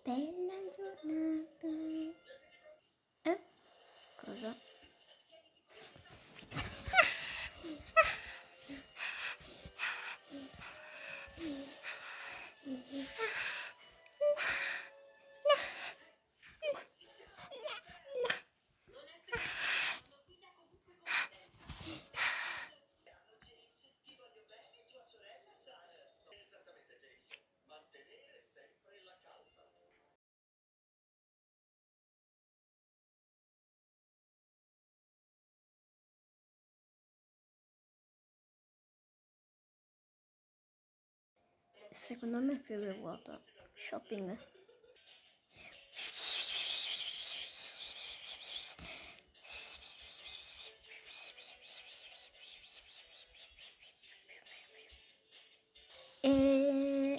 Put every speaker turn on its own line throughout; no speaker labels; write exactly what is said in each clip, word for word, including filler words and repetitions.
Bella giornata. Eh? Cosa? Secondo me più che vuoto. Shopping. E...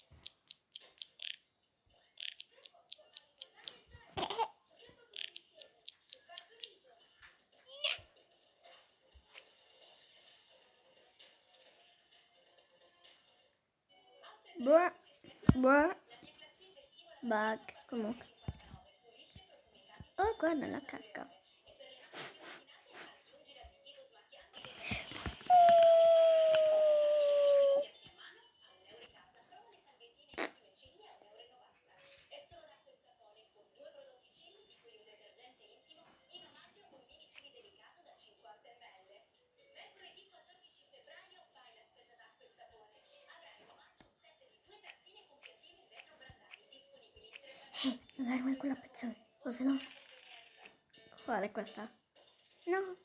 Buah, buah, bug, comunque. Oh, guarda la cacca. Ehi, non arrivare quella pezzone, o se no... Qual è questa? No.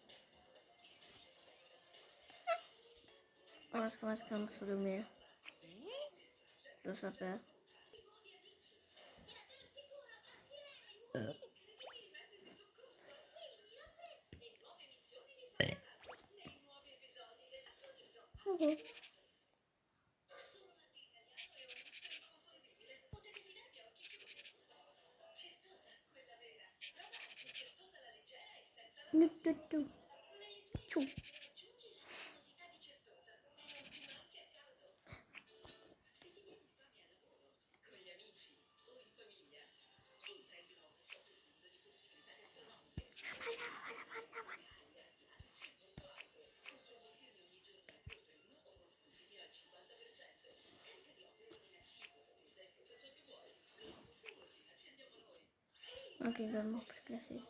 Ora secondo me che non posso dormire. Lo sapevo. Uh-huh. Du, du, du. Ciu. Ok, dormo perché sì.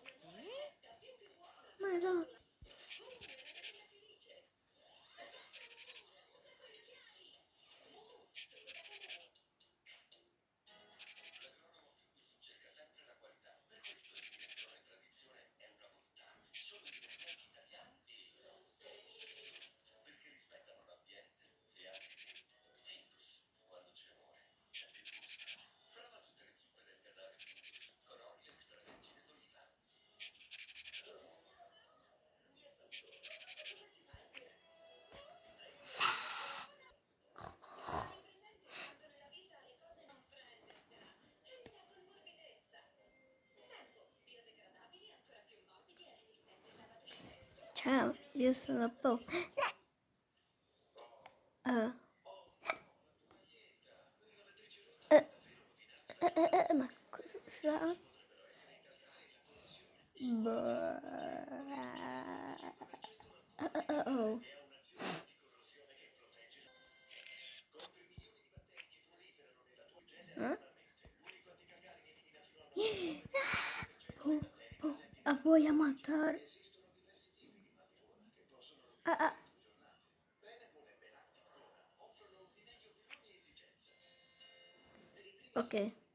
Ma no. Ciao, io sono Po. Uh. Uh, uh, uh, uh, ma cosa? Bruh. Uh, uh, uh, oh. Huh? Po, Po, a voy a matar. Ah, ah. Ok.